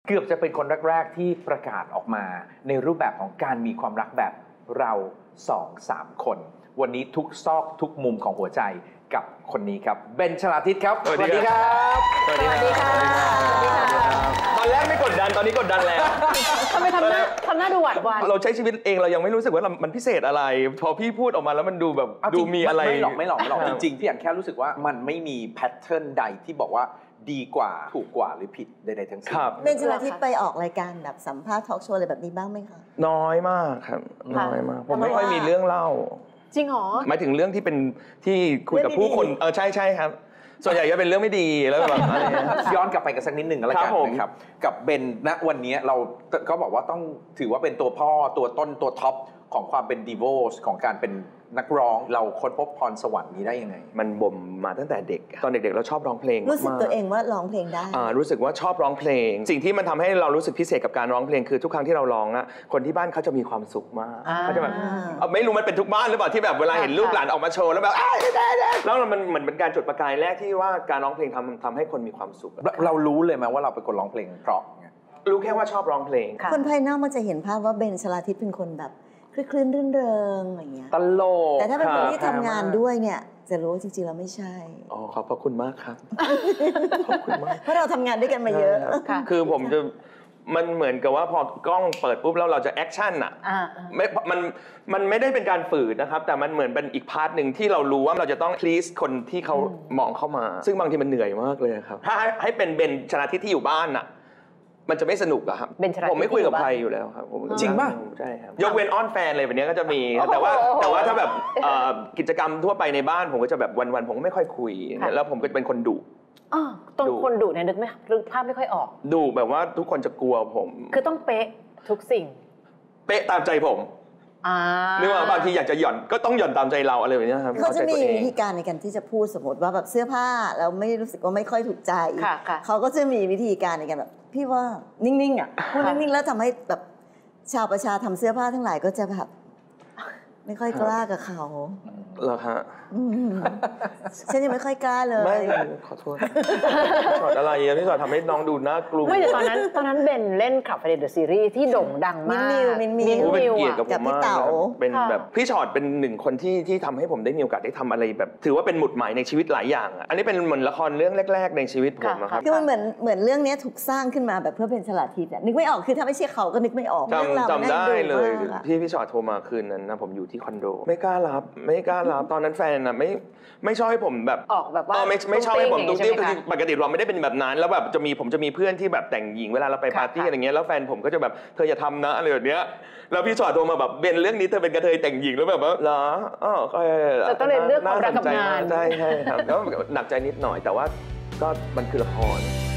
เกือบจะเป็นคนแรกๆที่ประกาศออกมาในรูปแบบของการมีความรักแบบเรา2-3 คนวันนี้ทุกซอกทุกมุมของหัวใจกับคนนี้ครับเบน ชลาทิศครับสวัสดีครับสวัสดีครับตอนแรกไม่กดดันตอนนี้กดดันแล้วทำไมทำหน้าดูหวาดหวั่นเราใช้ชีวิตเองเรายังไม่รู้สึกว่ามันพิเศษอะไรพอพี่พูดออกมาแล้วมันดูแบบดูมีอะไรไม่หรอกจริงๆพี่อยากแค่รู้สึกว่ามันไม่มีแพทเทิร์นใดที่บอกว่าดีกว่าถูกกว่าหรือผิดใดๆทั้งสิ้นเบน ชลาทิศไปออกรายการแบบสัมภาษณ์ทอล์กโชว์อะไรแบบนี้บ้างไหมคะน้อยมากครับน้อยมากผมไม่ค่อยมีเรื่องเล่าจริงเหรอหมายถึงเรื่องที่เป็นที่คุยกับผู้คนใช่ครับส่วนใหญ่จะเป็นเรื่องไม่ดีแล้วแบบย้อนกลับไปกันสักนิดหนึ่งแล้วกันนะครับกับเบนณวันนี้เราก็บอกว่าต้องถือว่าเป็นตัวพ่อตัวต้นตัวท็อปของความเป็นดีโวสของการเป็นนักร้องเราค้นพบพรสวรรค์นี้ได้ยังไงมันบ่มมาตั้งแต่เด็กตอนเด็กๆเราชอบร้องเพลงรู้สึกตัวเองว่าร้องเพลงได้รู้สึกว่าชอบร้องเพลงสิ่งที่มันทำให้เรารู้สึกพิเศษกับการร้องเพลงคือทุกครั้งที่เราร้องอะคนที่บ้านเขาจะมีความสุขมากเขาจะแบบไม่รู้มันเป็นทุกบ้านหรือเปล่าที่แบบเวลาเห็นลูกหลานออกมาโชว์แล้วแบบแล้วมันเหมือนเป็นการจุดประกายแรกที่ว่าการร้องเพลงทำให้คนมีความสุขเรารู้เลยไหมว่าเราเป็นคนร้องเพลงเพราะรู้แค่ว่าชอบร้องเพลงคนภายนอกมันจะเห็นภาพว่าเบน ชลาทิศเป็นคนแบบคลื่นรื่นเริงอะไรเงี้ยตลกแต่ถ้าเป็นคนที่ทำงานด้วยเนี่ยจะรู้จริงๆเราไม่ใช่ขอบพระคุณมากครับขอบคุณมากเพราะเราทำงานด้วยกันมาเยอะคือผมจะมันเหมือนกับว่าพอกล้องเปิดปุ๊บแล้วเราจะแอคชั่นอ่ะมันไม่ได้เป็นการฝืนนะครับแต่มันเหมือนเป็นอีกพาร์ทหนึ่งที่เรารู้ว่าเราจะต้อง please คนที่เขามองเข้ามาซึ่งบางทีมันเหนื่อยมากเลยครับถ้าให้เป็นเบน ชลาทิศที่อยู่บ้านอ่ะมันจะไม่สนุกอะครับผมไม่คุยกับใครอยู่แล้วครับจริงป่ะใช่ครับยกเว้นอ้อนแฟนอะไรแบบนี้ก็จะมีแต่ว่าถ้าแบบกิจกรรมทั่วไปในบ้านผมก็จะแบบวันๆผมก็ไม่ค่อยคุยแล้วผมก็จะเป็นคนดุตรงคนดุเนี่ยนึกภาพไม่ค่อยออกดุแบบว่าทุกคนจะกลัวผมคือต้องเป๊ะทุกสิ่งเป๊ะตามใจผมนึกว่าบางทีอยากจะหย่อนก็ต้องหย่อนตามใจเราอะไรแบบนี้ครับเขาจะมีวิธีการในการที่จะพูดสมมติว่าแบบเสื้อผ้าแล้วไม่รู้สึกว่าไม่ค่อยถูกใจเขาก็จะมีวิธีการในการแบบพี่ว่านิ่งๆอ่ะพูดนิ่งๆแล้วทำให้แบบชาวประชาทำเสื้อผ้าทั้งหลายก็จะแบบไม่ค่อยกล้ากับเขาเหรอฮะฉันยังไม่ค่อยกล้าเลยไม่ขอโทษสอนอะไรพี่สอนทำให้น้องดูน่ากลัวไม่แต่ตอนนั้นเบนเล่นคลับไฟเดย์เดอะซีรีส์ที่โด่งดังมากมินกับพี่เต๋าเป็นแบบพี่ชอตเป็นหนึ่งคนที่ทำให้ผมได้มีโอกาสได้ทำอะไรแบบถือว่าเป็นหมุดหมายในชีวิตหลายอย่างอันนี้เป็นเหมือนละครเรื่องแรกๆในชีวิตผมนะครับคือมันเหมือนเรื่องนี้ถูกสร้างขึ้นมาแบบเพื่อเป็น ชลาทิศนึกไม่ออกคือถ้าไม่ใช่เขาก็นึกไม่ออกจำได้เลยพี่ชอตโทรมาคืนนั้นนะผมอยู่ที่คอนโดไม่กล้ารับตอนนั้นแฟนน่ะไม่ชอบให้ผมแบบออกแบบว่าไม่ชอบให้ผมตุ้งติ้วคือปกติเราไม่ได้เป็นแบบนั้นแล้วแบบผมจะมีเพื่อนที่แบบแต่งหญิงเวลาเราไปปาร์ตี้อะไรเงี้ยแล้วแฟนผมก็จะแบบเธออย่าทำนะอะไรแบบเนี้ยแล้วพี่ชอตโทรมาแบบเบนเรื่องนี้เธอเป็นกระเทยแต่งหญิงแล้วแบบว่าเหรอจะต้องเลือกความรักกับงานใช่ครับแล้วหนักใจนิดหน่อยแต่ว่าก็มันคือละคร